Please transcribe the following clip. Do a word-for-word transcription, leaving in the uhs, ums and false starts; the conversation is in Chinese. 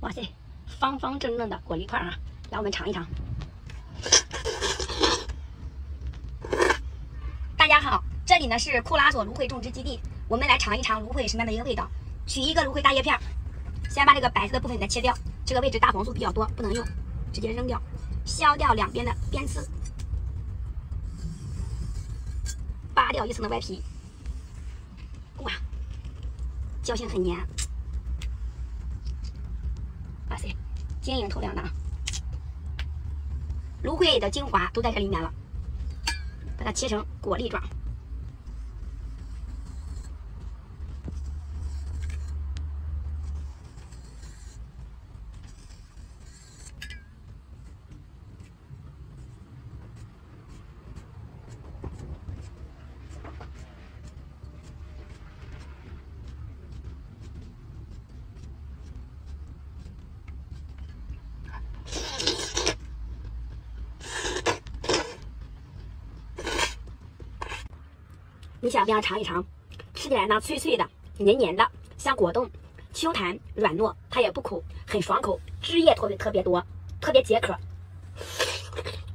哇塞，方方正正的果粒块啊！来，我们尝一尝。大家好，这里呢是库拉索芦荟种植基地，我们来尝一尝芦荟什么样的一个味道。取一个芦荟大叶片，先把这个白色的部分给它切掉，这个位置大黄素比较多，不能用，直接扔掉。削掉两边的边刺，扒掉一层的外皮。哇，胶性很粘。哇塞，晶莹透亮的啊！芦荟的精华都在这里面了，把它切成果粒状。你想不想尝一尝？吃起来呢，脆脆的、黏黏的，像果冻，秋弹软糯，它也不苦，很爽口，汁液特别特别多，特别解渴。